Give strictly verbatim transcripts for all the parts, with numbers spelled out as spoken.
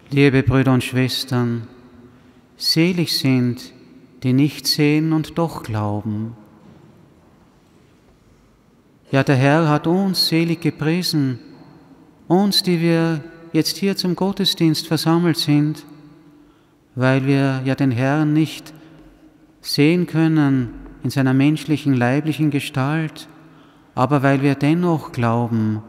Liebe Brüder und Schwestern, selig sind, die nicht sehen und doch glauben. Ja, der Herr hat uns selig gepriesen, uns, die wir jetzt hier zum Gottesdienst versammelt sind, weil wir ja den Herrn nicht sehen können in seiner menschlichen, leiblichen Gestalt, aber weil wir dennoch glauben.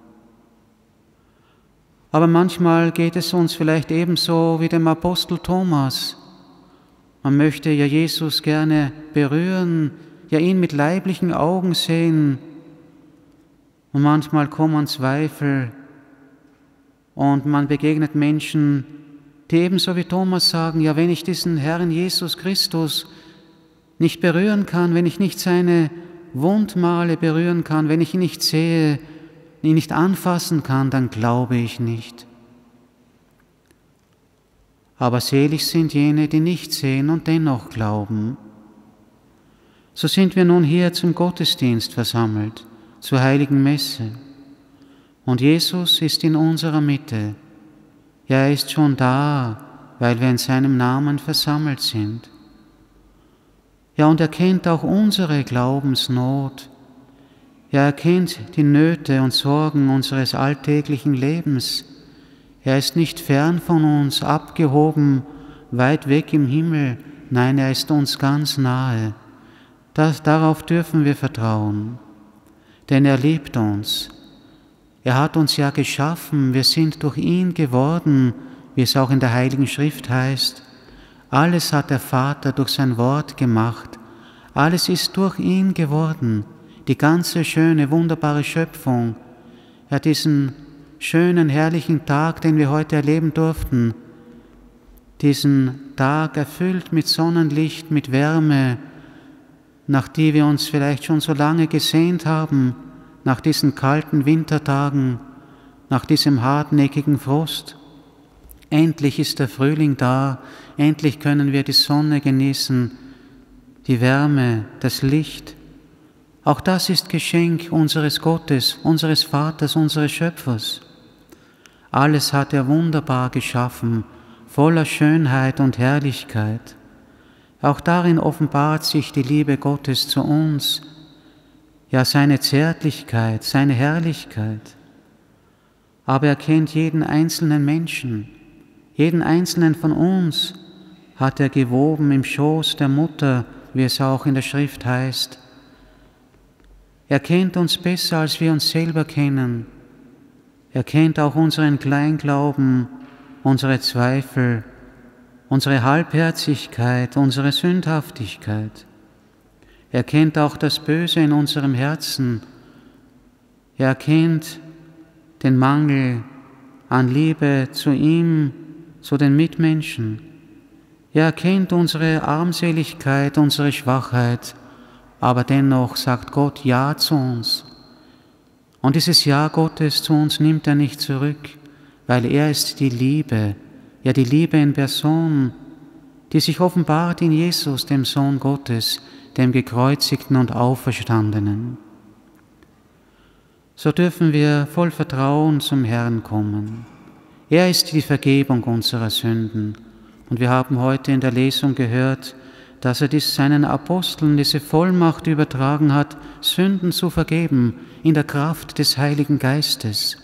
Aber manchmal geht es uns vielleicht ebenso wie dem Apostel Thomas. Man möchte ja Jesus gerne berühren, ja ihn mit leiblichen Augen sehen. Und manchmal kommen Zweifel und man begegnet Menschen, die ebenso wie Thomas sagen, ja, wenn ich diesen Herrn Jesus Christus nicht berühren kann, wenn ich nicht seine Wundmale berühren kann, wenn ich ihn nicht sehe, ihn nicht anfassen kann, dann glaube ich nicht. Aber selig sind jene, die nicht sehen und dennoch glauben. So sind wir nun hier zum Gottesdienst versammelt, zur heiligen Messe. Und Jesus ist in unserer Mitte. Ja, er ist schon da, weil wir in seinem Namen versammelt sind. Ja, und er kennt auch unsere Glaubensnot. Er kennt die Nöte und Sorgen unseres alltäglichen Lebens. Er ist nicht fern von uns, abgehoben, weit weg im Himmel. Nein, er ist uns ganz nahe. Das, darauf dürfen wir vertrauen, denn er liebt uns. Er hat uns ja geschaffen, wir sind durch ihn geworden, wie es auch in der Heiligen Schrift heißt. Alles hat der Vater durch sein Wort gemacht. Alles ist durch ihn geworden. Die ganze schöne, wunderbare Schöpfung, ja, diesen schönen, herrlichen Tag, den wir heute erleben durften, diesen Tag erfüllt mit Sonnenlicht, mit Wärme, nach die wir uns vielleicht schon so lange gesehnt haben, nach diesen kalten Wintertagen, nach diesem hartnäckigen Frost. Endlich ist der Frühling da, endlich können wir die Sonne genießen, die Wärme, das Licht. Auch das ist Geschenk unseres Gottes, unseres Vaters, unseres Schöpfers. Alles hat er wunderbar geschaffen, voller Schönheit und Herrlichkeit. Auch darin offenbart sich die Liebe Gottes zu uns, ja seine Zärtlichkeit, seine Herrlichkeit. Aber er kennt jeden einzelnen Menschen, jeden einzelnen von uns hat er gewoben im Schoß der Mutter, wie es auch in der Schrift heißt. Er kennt uns besser, als wir uns selber kennen. Er kennt auch unseren Kleinglauben, unsere Zweifel, unsere Halbherzigkeit, unsere Sündhaftigkeit. Er kennt auch das Böse in unserem Herzen. Er kennt den Mangel an Liebe zu ihm, zu den Mitmenschen. Er kennt unsere Armseligkeit, unsere Schwachheit. Aber dennoch sagt Gott Ja zu uns. Und dieses Ja Gottes zu uns nimmt er nicht zurück, weil er ist die Liebe, ja die Liebe in Person, die sich offenbart in Jesus, dem Sohn Gottes, dem Gekreuzigten und Auferstandenen. So dürfen wir voll Vertrauen zum Herrn kommen. Er ist die Vergebung unserer Sünden. Und wir haben heute in der Lesung gehört, dass er dies seinen Aposteln diese Vollmacht übertragen hat, Sünden zu vergeben in der Kraft des Heiligen Geistes.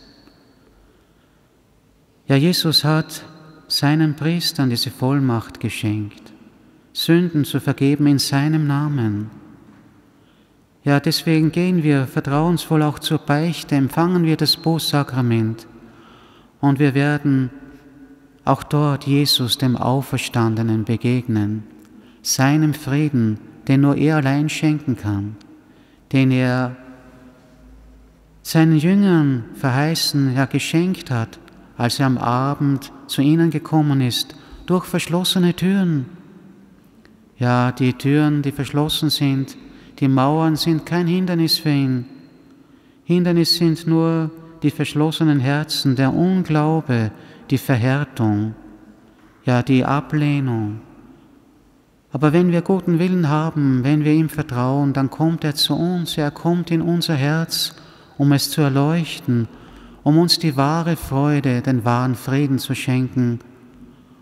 Ja, Jesus hat seinen Priestern diese Vollmacht geschenkt, Sünden zu vergeben in seinem Namen. Ja, deswegen gehen wir vertrauensvoll auch zur Beichte, empfangen wir das Bußsakrament und wir werden auch dort Jesus, dem Auferstandenen, begegnen. Seinem Frieden, den nur er allein schenken kann, den er seinen Jüngern verheißen, ja geschenkt hat, als er am Abend zu ihnen gekommen ist, durch verschlossene Türen. Ja, die Türen, die verschlossen sind, die Mauern sind kein Hindernis für ihn. Hindernis sind nur die verschlossenen Herzen, der Unglaube, die Verhärtung, ja die Ablehnung. Aber wenn wir guten Willen haben, wenn wir ihm vertrauen, dann kommt er zu uns, er kommt in unser Herz, um es zu erleuchten, um uns die wahre Freude, den wahren Frieden zu schenken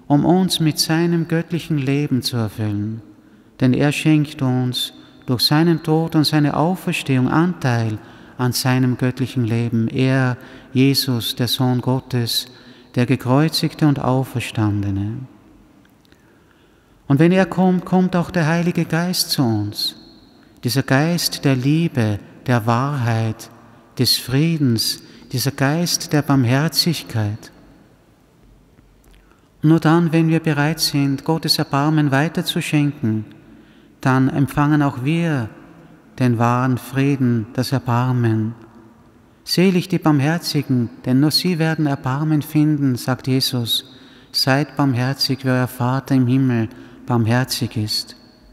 um uns mit seinem göttlichen Leben zu erfüllen. Denn er schenkt uns durch seinen Tod und seine Auferstehung Anteil an seinem göttlichen Leben. Er, Jesus, der Sohn Gottes, der Gekreuzigte und Auferstandene. Und wenn er kommt, kommt auch der Heilige Geist zu uns. Dieser Geist der Liebe, der Wahrheit, des Friedens, dieser Geist der Barmherzigkeit. Nur dann, wenn wir bereit sind, Gottes Erbarmen weiterzuschenken, dann empfangen auch wir den wahren Frieden, das Erbarmen. Selig die Barmherzigen, denn nur sie werden Erbarmen finden, sagt Jesus. Seid barmherzig, wie euer Vater im Himmel barmherzig ist.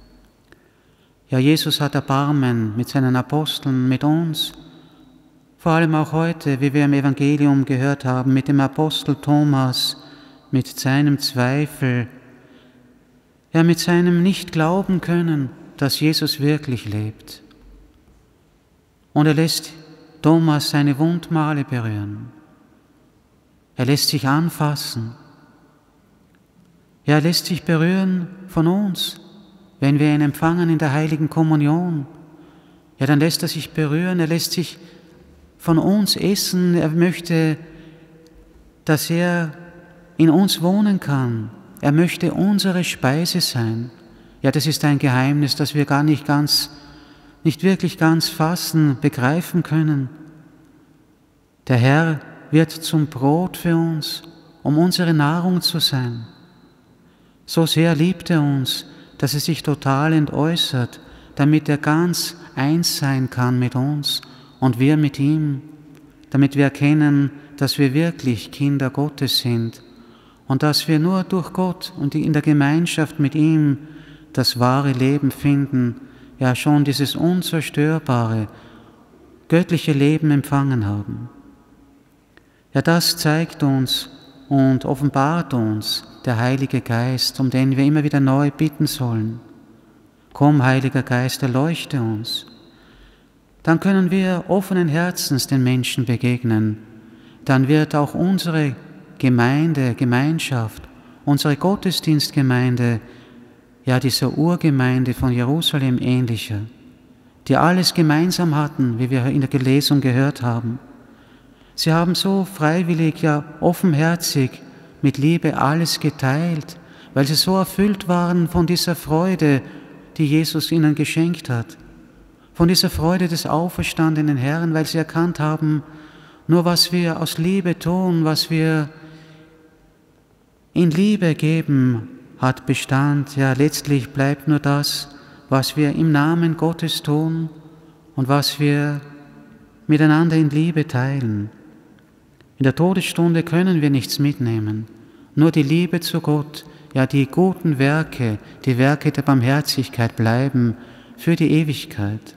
Ja, Jesus hat Erbarmen mit seinen Aposteln, mit uns, vor allem auch heute, wie wir im Evangelium gehört haben, mit dem Apostel Thomas, mit seinem Zweifel, ja, mit seinem Nicht-Glauben können, dass Jesus wirklich lebt. Und er lässt Thomas seine Wundmale berühren. Er lässt sich anfassen. Ja, er lässt sich berühren von uns, wenn wir ihn empfangen in der heiligen Kommunion. Ja, dann lässt er sich berühren, er lässt sich von uns essen. Er möchte, dass er in uns wohnen kann. Er möchte unsere Speise sein. Ja, das ist ein Geheimnis, das wir gar nicht ganz, nicht wirklich ganz fassen, begreifen können. Der Herr wird zum Brot für uns, um unsere Nahrung zu sein. So sehr liebt er uns, dass er sich total entäußert, damit er ganz eins sein kann mit uns und wir mit ihm, damit wir erkennen, dass wir wirklich Kinder Gottes sind und dass wir nur durch Gott und in der Gemeinschaft mit ihm das wahre Leben finden, ja schon dieses unzerstörbare, göttliche Leben empfangen haben. Ja, das zeigt uns und offenbart uns der Heilige Geist, um den wir immer wieder neu bitten sollen. Komm, Heiliger Geist, erleuchte uns. Dann können wir offenen Herzens den Menschen begegnen. Dann wird auch unsere Gemeinde, Gemeinschaft, unsere Gottesdienstgemeinde, ja dieser Urgemeinde von Jerusalem ähnlicher, die alles gemeinsam hatten, wie wir in der Lesung gehört haben. Sie haben so freiwillig, ja offenherzig mit Liebe alles geteilt, weil sie so erfüllt waren von dieser Freude, die Jesus ihnen geschenkt hat, von dieser Freude des auferstandenen Herrn, weil sie erkannt haben, nur was wir aus Liebe tun, was wir in Liebe geben, hat Bestand. Ja, letztlich bleibt nur das, was wir im Namen Gottes tun und was wir miteinander in Liebe teilen. In der Todesstunde können wir nichts mitnehmen, nur die Liebe zu Gott, ja die guten Werke, die Werke der Barmherzigkeit bleiben für die Ewigkeit.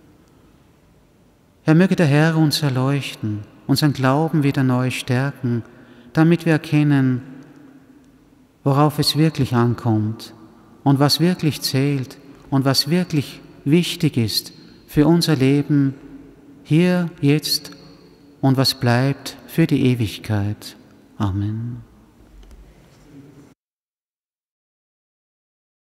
Ja, möge der Herr uns erleuchten, unseren Glauben wieder neu stärken, damit wir erkennen, worauf es wirklich ankommt und was wirklich zählt und was wirklich wichtig ist für unser Leben hier, jetzt und was bleibt für die Ewigkeit. Amen.